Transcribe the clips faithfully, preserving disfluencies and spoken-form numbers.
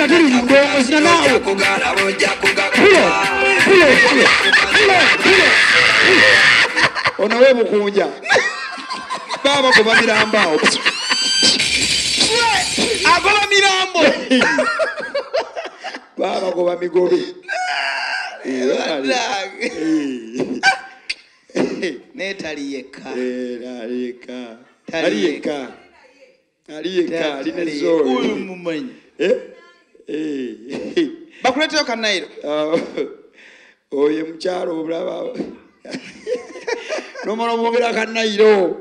nga tuli mu ndongozina naawe ono we bukunja baba goba mirambo awo agoba mirambo baba goba migobe netali yekka aliyeka aliyeka aliyeka alinezo uyu mumanyi eh eh bakuleteyo kanairo oye mchalo obulaba nomolo mwogera kanairo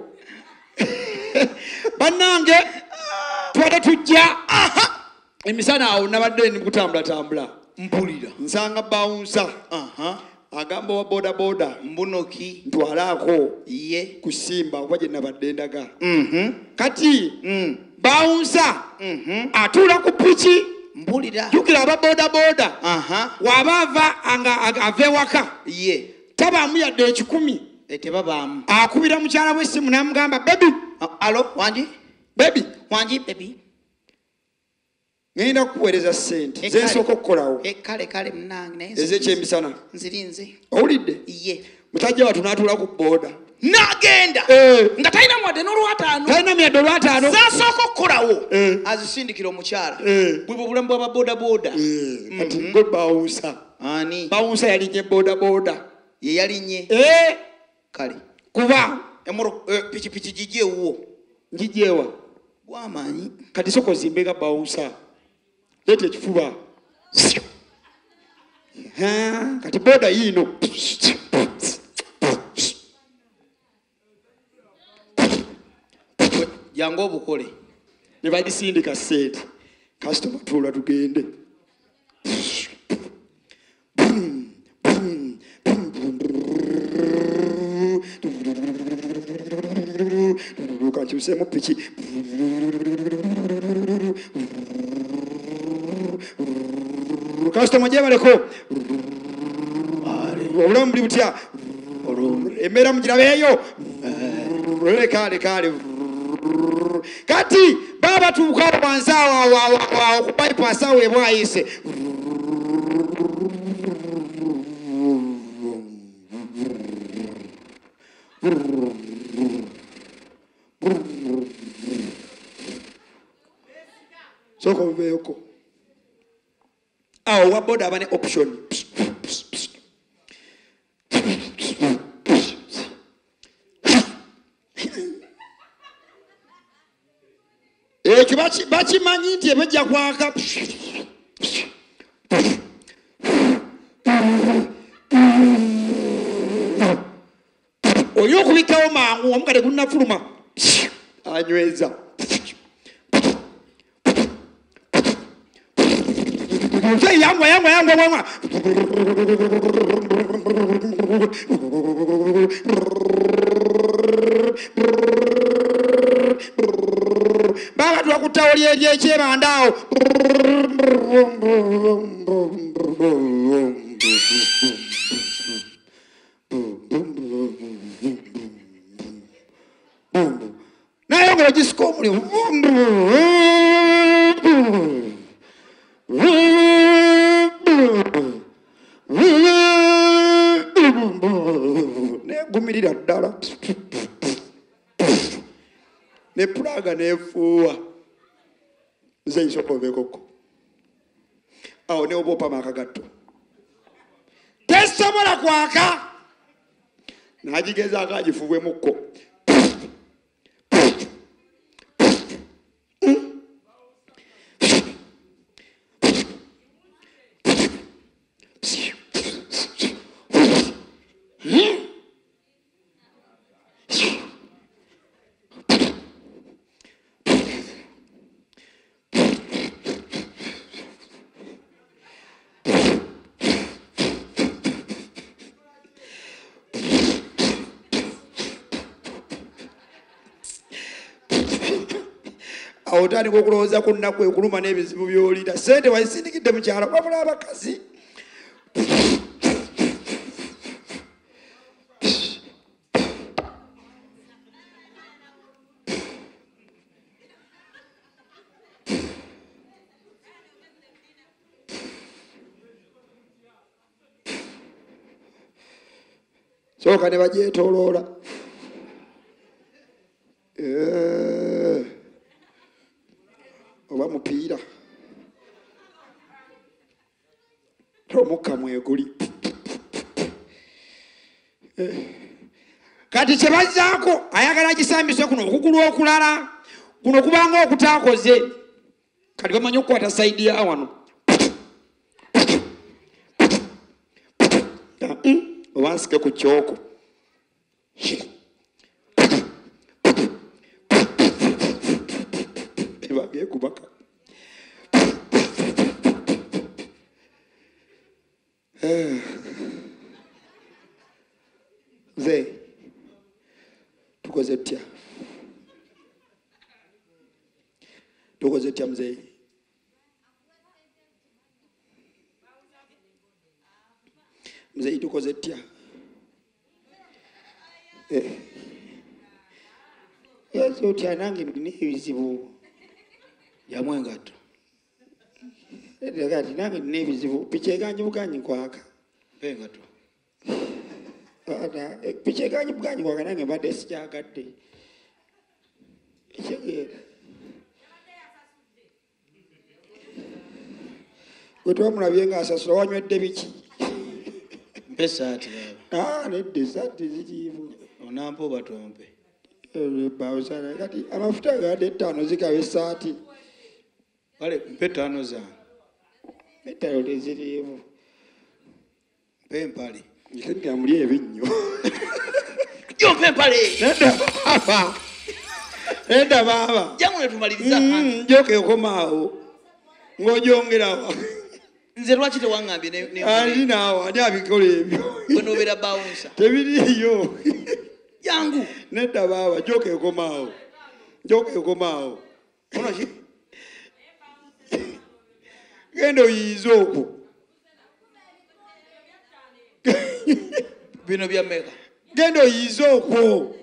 bannange twade tujja emisana awo nabadde ni kutambula tambula mpulira nsanga bouncer aha agamba wa boda boda mbunoki ntwalako ye kusimba kwaje nabadde ndaga mhm kati mm bouncer mhm atula ku piki mpulira jukira aba boda boda aha wabava anga ave waka ye tabamu yadde ekikumi etebabaamu akubira mukyala w'essimu namugamba baby alo wanji baby wanji baby ngenda kukuweereza ssente zensooka okukolawo kale kale munange ez'ekyemisana nzirinze owulidde ye mutajja watu n'atuula ku booda nagenda nga talina mwadde n'olwataano talina myadde olwataano zasooka okukolawo azisindikira omukyala bwebwe obulamu bwaba boda boda kati gwe bawunsa ani bawunsa yalinye boda boda ye yalinye kale kuba emoro pikipiki gijewuwo ngijewa gwamanyi kati soko zimbega bawunsa lete ekifuba kati boda yino jangu obukole ne bagisindika sente kasitoma tuula tugende kankyusemu piki kasitoma gyebaleko obulamu buli butya embeera mugirabeeyo lekale kale kati baba batuuka wansi awo ku bypass awo ebwayise soko bubeeko awo wa boda aba ne option ekyo bakimanyi nti ebajja kwaka oyo okubikawo mangu omukale gunnafuluma anyweza yangwa yangwa yangwa yangwa baba twakutawo lyekyebandawo nayongera gisika omuliro negumirira ddala ne pulaga nefuuwa nze isoko ovekoko awo ne oba opama akagatto tesobola kwaka nagigezaako agifubwemukko awo otandika okulowooza ku nnaku ekuluma n'ebizibu by'olida sente wazisindikidde mukyala wabula abakazi soka ne bajetoloola eh oba mupiira omukka mweguli kati kyebazzaako ayagala gisambise kuno okugulu okulala kuno kubanga okutaakoze kati bamanyi okukwata saidi ya wano obansike ku kyoko ebagekubaka ze tukoze tya tukoze tya mzee mzee tukoze tya eh yeso tya nange ni bizibu ya mwengato edagati nange ni bizibu piche ganje buganyi kwaka pengato ada piche ganje buganyi kwaka nange bade sijagadde ichegera Gotwa mulabye nga asasula wanywedde biki mpesa ati ah nedde sati zikivu onampo batompe eh bausana kati amafuta gade ttano zikawe sati wale mpe tano za metalo tezirivu mpe mpale nkenge amuli ebinnyo yo mpe mpale nedda baba nedda baba jamwe tumaliriza hano njoke okomaawo ngojongerawa nze lwaki tewangambye ne ne ali nawo ani abikola ebyo bano bera bounce tebiriyo yangu nedda baba njoke okomaawo njoke okomaawo ono ki gendo yizo okwo bino bya meka gendo yizo okwo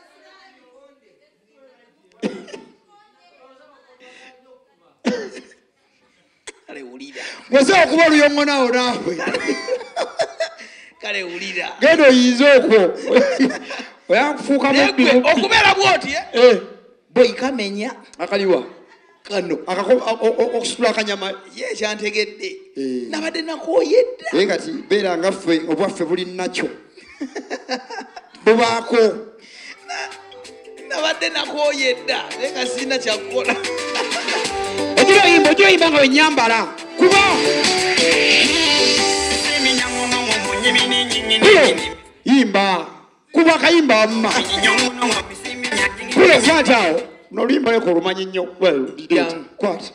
kale ulira mwese okuba oluyongonawo naawe kale ulira gendo yizo okwo oyakufuuka mubbi okubeera bwoti eh boy kamenya akaliwa kano okusitula akanyama ye kyantegedde Eh. nabadde nakooyedda naye kati beera nga ffe obwaffe buli nakyo bubaako nabadde nakooyedda naye nga sirina kyakukola ogira oyimba ogira oyimba nga wenyambala kuba yimba kuba akayimba wamma kule kwata awo noluyimba leko olumanyi nnyo kwata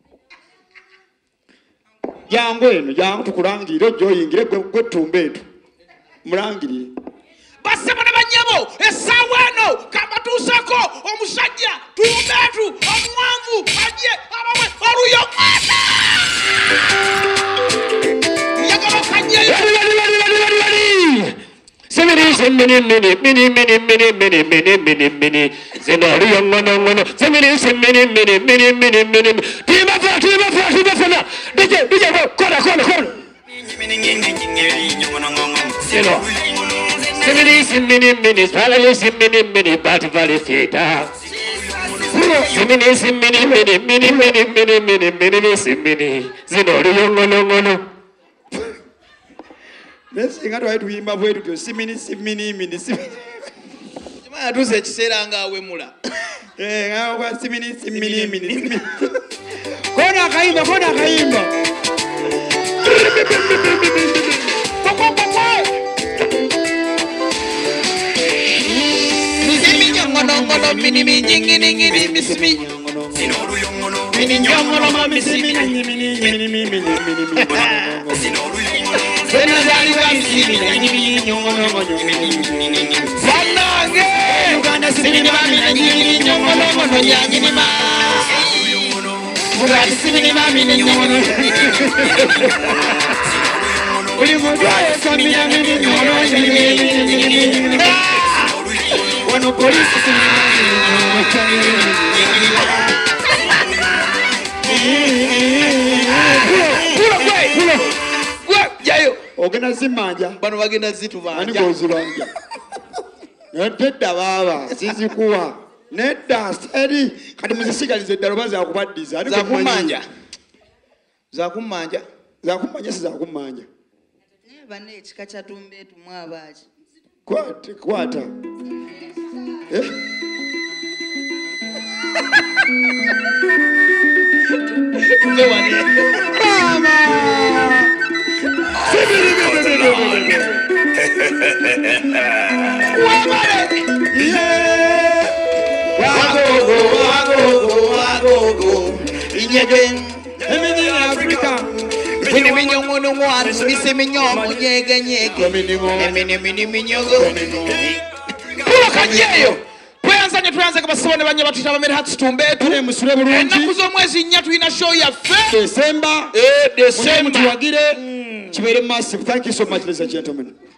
jangu eno jangu tukulangirire ojja oyingire gwetumba etu mulangirire basebo ne banyabo essaawa eno kambatuusako omusajja tumbeetu omuwanvu ajye abamwe oluyomwana njagala okajjeyo Simini, simini, mini, mini, mini, mini, mini, mini, mini, mini. Zinori yongono ngono. Simini, simini, mini, mini, mini, mini. Tiba fa, tiba fa, tiba fa na. D J, D J, kona, kona, kona. Sino. Simini, simini, mini, swallow, simini, mini, bat valley theater. Simini, simini, mini, mini, mini, mini, mini, mini, simini. Zinori yongono ngono. nesinga twali tuyimba bwe tutyo simini simini mini simini kimanya atuusa ekiseera nga awemula eh nga simini simini mini simini kona akayimba kona akayimba misimi nyongonongono mini minyinginingini misimi mini nyongono misimi senazaliwa misimi sanange uganda simini mami nyingi nyongonongono nyanyinima Murari simini mami nyongono uli mudwaye samina mini nyongono wano polisi simini mami ogenda zimanja bano bagenda zitubanja ani gozibanja nedda baba sizikuwa nedda seri kati muzisigalize ddala oba zakubaddiza za kumanja za kumanja za kumanja si za kumanja bane ekika kya tumbeetu mwabaaki kwata kwata eh mama sibiri bebe yeah wagogo wagogo wagogo inyege emini Africa mini minyongo ngwani sibise minyongo nyege nyege emini mini minyongo kajeyo twayanzanye twayanze kabasone banye batita bamere hatutumbetu ne musule bulungi enaku z'omwezi nnya tulina show yaffe December eh December tuwagire kibere massive. Thank you so much ladies and gentlemen.